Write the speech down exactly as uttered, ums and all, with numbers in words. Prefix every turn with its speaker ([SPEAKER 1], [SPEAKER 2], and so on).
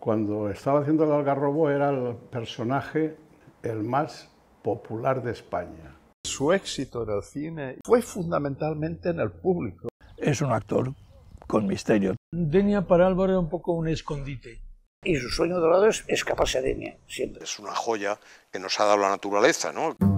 [SPEAKER 1] Cuando estaba haciendo el Algarrobo era el personaje el más popular de España.
[SPEAKER 2] Su éxito en el cine fue fundamentalmente en el público.
[SPEAKER 3] Es un actor con misterio.
[SPEAKER 4] Denia para Álvaro era un poco un escondite.
[SPEAKER 5] Y su sueño dorado es escaparse a Denia, siempre.
[SPEAKER 6] Es una joya que nos ha dado la naturaleza, ¿no?